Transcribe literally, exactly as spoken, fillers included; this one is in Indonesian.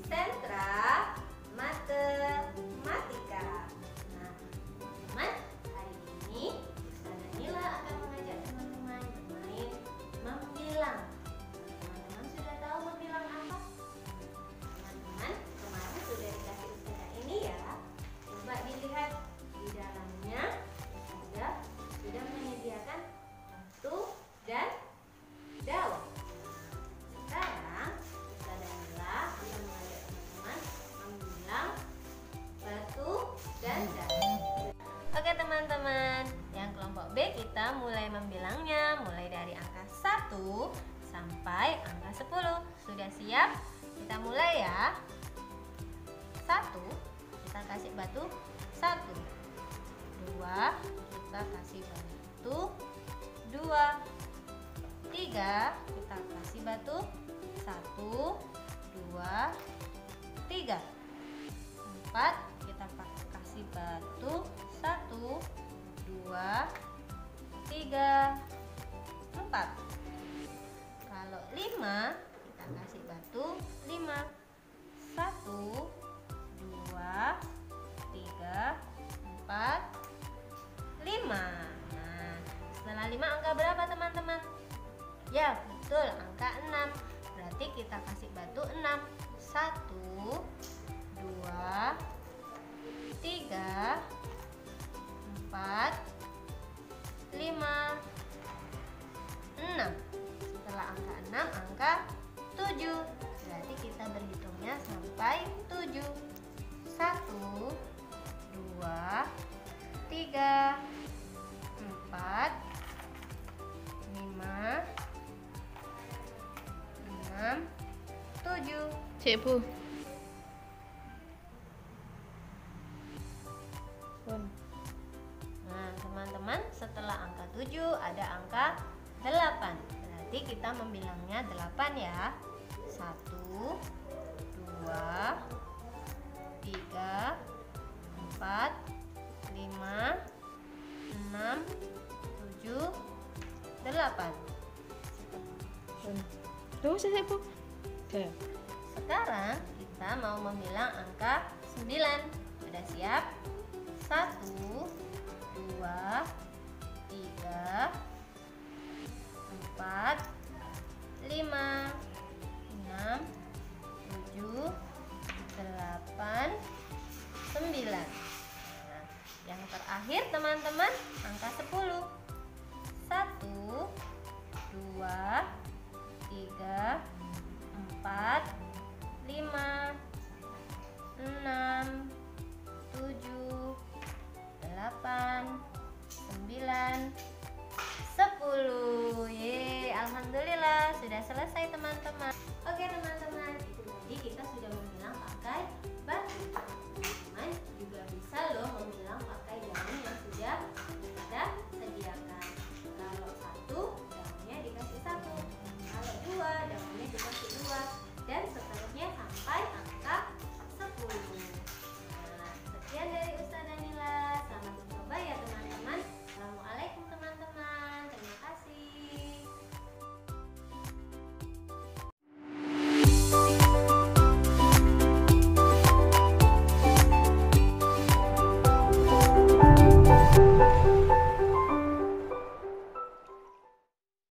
Sentra Matematika. Nah, teman-teman, hari ini Ustazah Nila akan mengajak teman-teman bermain membilang. Teman-teman sudah tahu membilang apa? Teman-teman, kemarin sudah dikasih Ustazah ini ya. Coba dilihat di dalamnya ada sudah menyediakan batu dan daun. Sekarang Ustazah Nila akan mengajak teman-teman membilang batu dan daun. Oke teman-teman, yang kelompok B kita mulai membilangnya mulai dari angka satu sampai angka sepuluh. Sudah siap? Kita mulai ya. Satu, kita kasih batu satu. Dua, kita kasih batu dua. Tiga, kita kasih batu satu, dua, tiga. Empat, kita kasih batu satu, dua, tiga, empat. Kalau lima, kita kasih batu lima. Satu, dua, tiga, empat, lima. Nah, setelah lima angka berapa teman-teman? Ya, betul, angka enam. Berarti kita kasih batu enam. Satu, dua, tiga, empat, lima, enam. Setelah angka enam, angka tujuh. Berarti kita berhitungnya sampai tujuh. Satu, dua, tiga, empat, lima, enam, tujuh. Cik Bu. Pun. Nah, teman-teman, setelah angka tujuh ada angka delapan. Berarti kita membilangnya delapan ya. Satu, dua, tiga, empat, lima, enam, tujuh, delapan. Pun. Tuh, Cik Bu. Oke. Sekarang kita mau membilang angka sembilan. Sudah siap? Satu, dua, tiga, empat, lima, enam,